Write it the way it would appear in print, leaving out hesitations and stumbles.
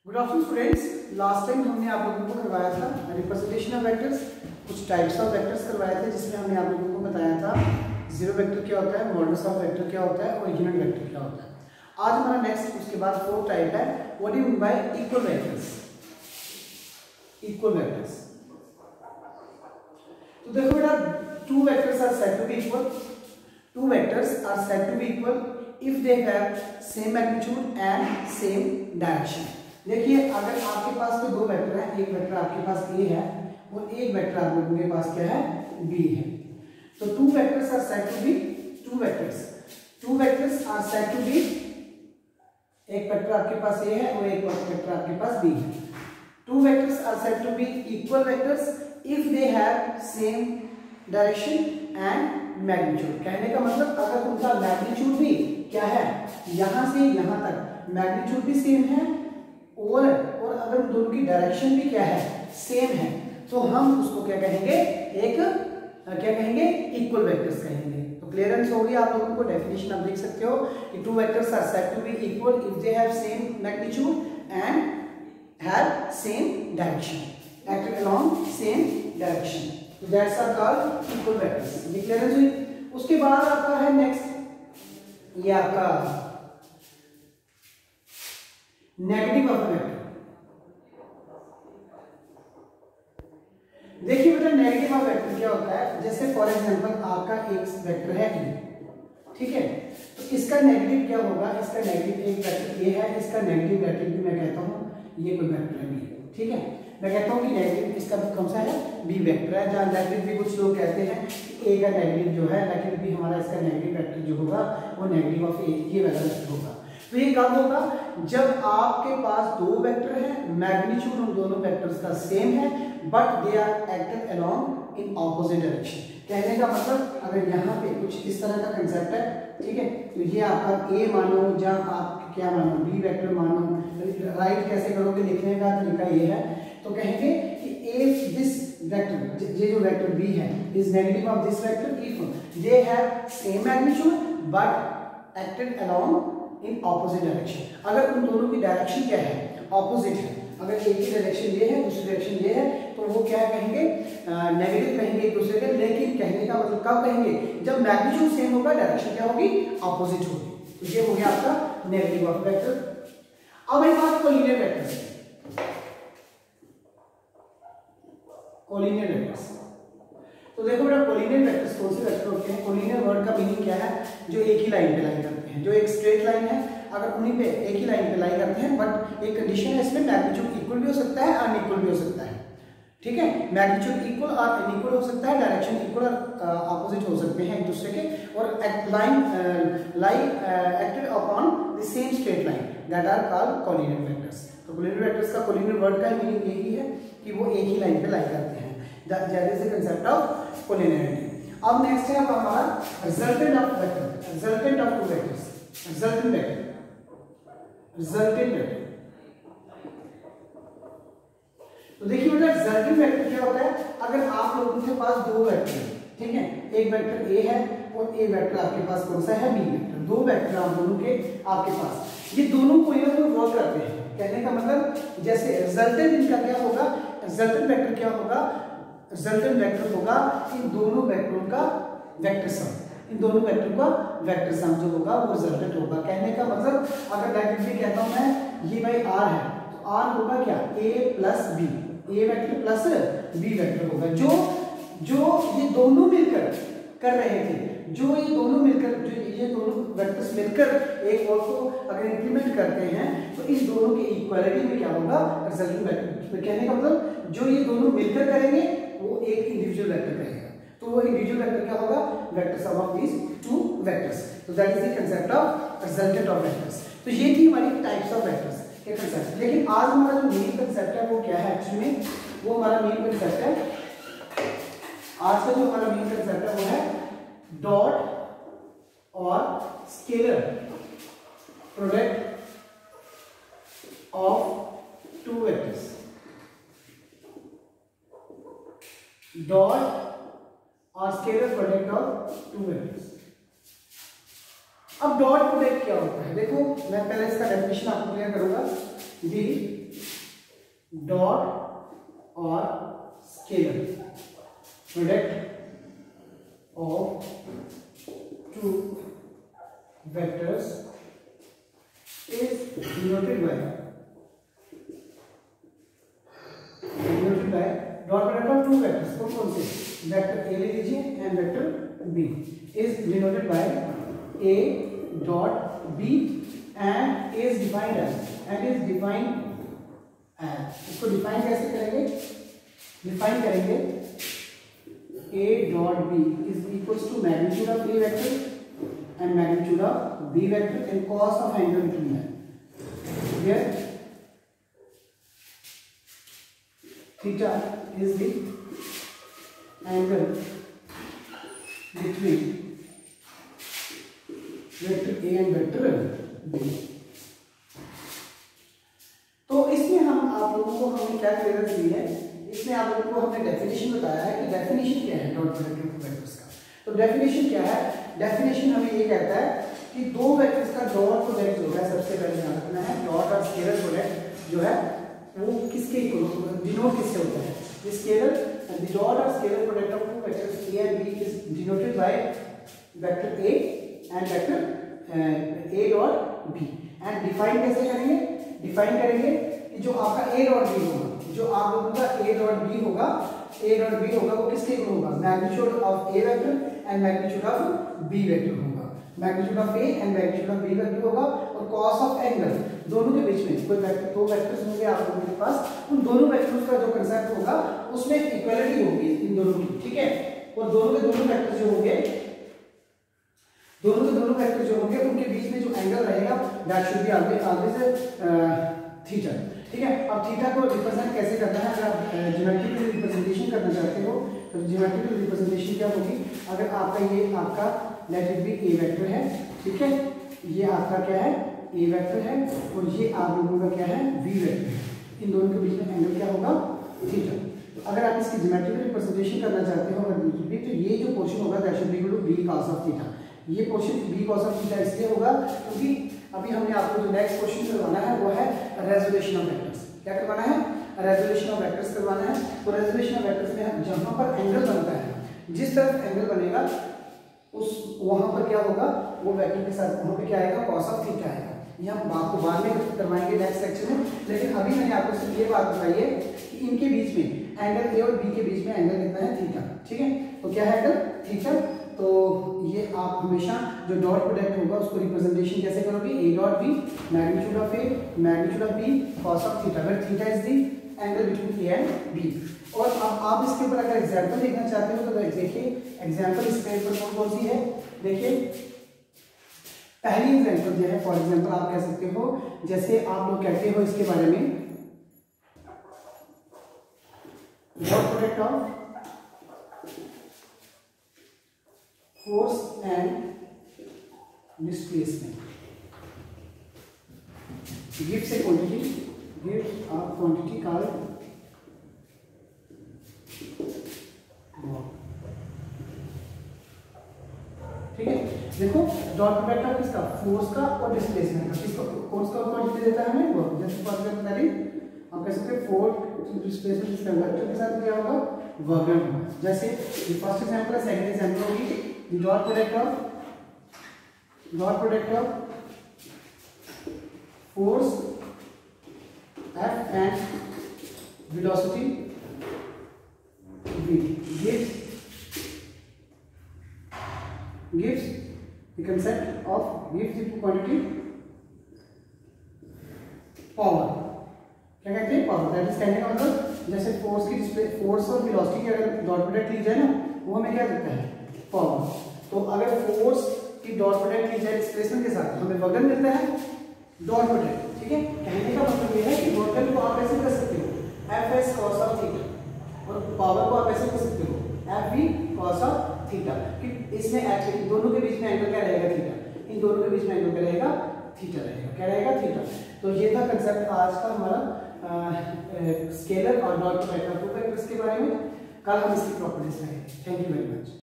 Good afternoon students. Last time हमने आप लोगों को करवाया था रिप्रेजेंटेशन ऑफ वेक्टर्स, कुछ टाइप्स ऑफ वेक्टर्स करवाए थे, जिसमें हमने आप लोगों को बताया था जीरो वेक्टर क्या होता है, मॉडुलस ऑफ वेक्टर क्या होता है और यूनिट वेक्टर क्या होता है। आज हमारा नेक्स्ट उसके बाद फोर्थ टाइप है what do you mean by equal vectors. Equal vectors तो देखो बेटा, two vectors are said to be equal, two vectors are said to be equal if they have same magnitude and same direction. देखिए, अगर आपके पास तो दो vector है, एक वेक्टर आपके पास ए है और एक वेक्टर आप लोगों के पास क्या है, बी है, तो two vectors are said to be two vectors are said to be, एक वेक्टर आपके पास ए है और एक वेक्टर आपके पास बी है। Two vectors are said to be equal vectors if they have same direction and magnitude. कहने का मतलब अगर उनका मैग्नीट्यूड भी क्या है, यहां से यहां तक मैग्नीट्यूड भी सेम है और अगर उन दोनों की डायरेक्शन भी क्या है, सेम है, तो हम उसको क्या कहेंगे, एक क्या कहेंगे, इक्वल वेक्टर्स कहेंगे। तो क्लियरेंस हो गई आप लोगों को। डेफिनेशन आप देख सकते हो कि two vectors are said to be equal if they have same magnitude and have same direction, act along same direction, तो that's are called equal vectors. ये क्लियरेंस हुई। उसके बाद आपका है नेक्स्ट, ये आपका नेगेटिव ऑफ वेक्टर। देखिए बेटा, नेगेटिव ऑफ वेक्टर क्या होता है, जैसे फॉर एग्जांपल आपका एक वेक्टर है ए, ठीक है, तो इसका नेगेटिव क्या होगा, इसका नेगेटिव एक वेक्टर ए है, इसका नेगेटिव वेक्टर भी मैं कहता हूं ये कोई वेक्टर है बी, ठीक है, मैं कहता हूं कि नेगेटिव इसका कौन सा है, बी वेक्टर है। जहां नेगेटिव भी कुछ लोग कहते हैं कि ए का नेगेटिव जो है, लेकिन भी हमारा इसका नेगेटिव वेक्टर जो होगा वो नेगेटिव ऑफ ए, ये वाला वेक्टर होगा। तो ये कब होगा, जब आपके पास दो वेक्टर हैं, मैग्नीट्यूड उन दोनों वेक्टर्स का सेम है, but they are acted along in opposite direction. कहने का मतलब अगर यहाँ पे कुछ इस तरह का कंसेप्ट है, ठीक है, तो ये आपका ए मानो, जहाँ आप क्या मानो, बी वेक्टर मानो, राइट कैसे करोगे, लिखने का तरीका ये है, तो कहेंगे कि इफ दिस वेक्टर, ये जो वेक्टर बी है, is negative of this vector if they have same magnitude but acted along in opposite direction. अगर उन दोनों की डायरेक्शन क्या है, ऑपोजिट है, अगर एक की डायरेक्शन ये है, दूसरी डायरेक्शन ये है, तो वो क्या कहेंगे, नेगेटिव कहेंगे एक दूसरे के। लेकिन कहने का मतलब कब कहेंगे, जब मैग्नीट्यूड सेम होगा, डायरेक्शन क्या होगी, ऑपोजिट होगी। तो ये हो गया आपका नेगेटिव ऑफ वेक्टर। अब एक बात कोलिनियर वेक्टर्स, कोलिनियर वेक्टर्स। तो देखो बेटा, कोलिनियर वेक्टर्स कौन से वेक्टर होते हैं। कोलिनियर वर्ड का मीनिंग क्या है, जो एक ही लाइन पे लाई करते हैं, जो एक स्ट्रेट लाइन है, अगर उन्हीं पे एक ही लाइन पे लाई करते हैं, बट एक कंडीशन है इसमें, मैग्नीट्यूड इक्वल भी हो सकता है, अनइक्वल भी हो सकता है, ठीक है, मैग्नीट्यूड इक्वल और अनइक्वल हो सकता है, डायरेक्शन इक्वल और ऑपोजिट हो सकते हैं एक दूसरे के, और lie acted upon the same straight line, that are called collinear vectors. तो कोलिनियर वेक्टर्स का, कोलिनियर वर्ड का मीनिंग यही है कि वो एक ही लाइन पे लाई करते हैं। That is the concept of collinearity. अब नेक्स्ट है हमारा resultant of vector, resultant of two vectors, resultant vector, resultant vector. तो देखिए बेटा, रिजल्टेंट वेक्टर क्या होता है, अगर आप लोगों के पास दो वेक्टर हैं, ठीक है, एक वेक्टर ए है और एक वेक्टर आपके पास कौन सा है, बी वेक्टर, दो वेक्टर आप दोनों के आपके पास, ये दोनों कोई ना कोई वर्क करते हैं। कहने का मतलब जैसे रिजल्टेंट इनका क्या होगा, रिजल्टेंट वेक्टर क्या होगा, रिजल्टेंट वेक्टर होगा इन दोनों वेक्टरों का वेक्टर सम, इन दोनों वेक्टर का वेक्टर सम जो होगा वो रिजल्टेंट होगा। कहने का मतलब अगर डायरेक्टली कहता हूं मैं, ये भाई आर है, तो आर होगा क्या, A plus B, A vector plus B vector होगा। जो ये दोनों मिलकर कर रहे थे, जो ये दोनों मिलकर, जो ये दोनों वेक्टर्स मिलकर एक और को अगर इंप्लीमेंट करते हैं, तो इन दोनों की इक्वालिटी में क्या होगा, रिजल्टेंट वेक्टर। कहने का मतलब जो ये दोनों मिलकर करेंगे वो एक इंडिविजुअल वेक्टर करेगा, तो वो इंडिविजुअल वेक्टर क्या होगा, vector sum of these two vectors. तो that is the concept of resultant of vectors. तो ये थी हमारी टाइप्स ऑफ वेक्टर्स के कांसेप्ट। लेकिन आज हमारा जो मेन कांसेप्ट है वो क्या है, एक्चुअली में वो हमारा मेन कांसेप्ट है, आज का जो हमारा मेन कांसेप्ट है वो है डॉट और scalar product of two vectors. Dot और scalar product of two vectors. अब डॉट प्रोडक्ट क्या होता है, देखो मैं पहले इसका डेफिनेशन आपको क्लियर करूंगा। दी डॉट और scalar product of two vectors is denoted by dot product of two vectors. कौन से वेक्टर a ले लीजिए and vector b is denoted by a dot b and is defined as इसको define कैसे करेंगे? Define करेंगे a dot b is equals to magnitude of a vector and magnitude of b vector and cos of angle between them. Here theta is the angle between vector a and vector b. तो इसमें हम आप लोगों को हमने क्या clearance दी है? इसमें आप लोगों को हमने डेफिनेशन बताया है कि डेफिनेशन क्या है डॉट प्रोडक्ट ऑफ वेक्टर्स का। तो डेफिनेशन क्या है? डेफिनेशन हमें ये कहता है कि दो वेक्टर्स का डॉट प्रोडक्ट जो है, सबसे पहले ध्यान रखना है, डॉट और स्केलर प्रोडक्ट जो है वो किसके डिनोट किससे होता है? स्केलर द डॉट और scalar product of two vectors a and b is denoted by vector a and vector a dot b and define कैसे करेंगे? डिफाइन करेंगे कि जो आपका a dot b होगा, जो आप लोगों का a dot b होगा वो किसके इक्वल होगा? Magnitude of a vector and magnitude of b vector होगा। Magnitude of a and magnitude of b vector होगा और cos ऑफ एंगल दोनों के बीच में कोई वेक्टर दो वेक्टर्स होंगे आप लोगों के पास, उन दोनों वेक्टर्स का जो कांसेप्ट होगा उसमें इक्वालिटी होगी इन दोनों की, ठीक है? और दोनों के दोनों वेक्टर जो होंगे उनके बीच में जो एंगल रहेगा that should be always theta, ठीक है? अब थीटा को रिप्रेजेंट कैसे करना है? अगर आप ज्योमेट्रिकल रिप्रेजेंटेशन करना चाहते हो तो ज्योमेट्रिकल रिप्रेजेंटेशन क्या होगी? अगर आपका let it be A vector है, ठीक है? ये आपका क्या है? ए वेक्टर है और ये आप लोगों का क्या है? बी वेक्टर है। इन दोनों के बीच में एंगल क्या होगा? थीटा। अगर आप इसकी ज्योमेट्रिकल रिप्रेजेंटेशन करना चाहते हो तो ये जो पोर्शन होगा that should be equal to B cos of theta. ये portion B cos of theta इसलिए होगा क्योंकि अभी हमने आपको जो नेक्स्ट क्वेश्चन करवाना है वो है रेजोल्यूशन ऑफ वेक्टर्स। क्या करवाना है? रेजोल्यूशन ऑफ वेक्टर्स करवाना है। तो रेजोल्यूशन ऑफ वेक्टर्स में जहां पर एंगल बनता है, जिस तरफ एंगल बनेगा उस वहां पर क्या होगा? वो वेक्टर के साथ वहां पे क्या आएगा? cos ऑफ थीटा आएगा। ये हम आपको बाद में करवाएंगे नेक्स्ट सेक्शन में, लेकिन अभी मैंने आपको सिर्फ ये बात बताई है कि इनके बीच में एंगल ए और बी के बीच में एंगल कितना है? थीटा, ठीक है? तो क्या है एंगल? थीटा। तो ये आप हमेशा जो डॉट प्रोडक्ट होगा उसको रिप्रेजेंटेशन कैसे करोगे? A dot B magnitude of A magnitude of B cos of theta, where theta is the angle between A and B. और अब आप इसके ऊपर अगर एग्जांपल देखना चाहते हो तो देखिए एग्जांपल इसके ऊपर कौन सी है? देखिए पहली एग्जांपल जो है, फॉर एग्जांपल आप कह सकते हो, जैसे आप लोग कहते हो इसके बारे में dot product of force and displacement gives a quantity called ठीक है? देखो डॉट प्रोडक्ट ऑफ किसका? फोर्स का और डिस्प्लेसमेंट का। किसका? फोर्स का क्वांटिटी देता है हमें वर्क। जैसे फॉर एग्जांपल आप कह सकते हैं फोर्स डिस्प्लेसमेंट इसका वेक्टर के साथ क्या होगा? वर्क डन होगा। जैसे ये फर्स्ट एग्जांपल है, सेकंड एग्जांपल होगी the dot product of force F and velocity V gives the concept of gives the quantity power। क्या कहते हैं? पावर। दैट इज कहने का मतलब जैसे फोर्स की डिस्प्ले फोर्स और वेलोसिटी की अगर डॉट प्रोडक्ट ली जाए ना, वो हमें क्या देता है? पावर। तो अगर फोर्स की डॉट प्रोडक्ट ली जाए डिस्प्लेसमेंट के साथ हमें वजन मिलता है डॉट प्रोडक्ट, ठीक है? कहने का मतलब ये है कि वजन को आप ऐसे कर सकते हो Fs cos ऑफ थीटा और पावर को आप ऐसे कर सकते हो Fv cos ऑफ थीटा। कि इसमें एक्चुअली दोनों के बीच में एंगल क्या रहेगा? थीटा। इन दोनों के बीच में एंगल क्या रहेगा? थीटा रहेगा। क्या रहेगा? थीटा। तो ये था कंसेप्ट आज का हमारा स्केलर और dot product of two vectors के बारे में। कल हम इसकी प्रॉपर्टीज करेंगे। Thank you very much.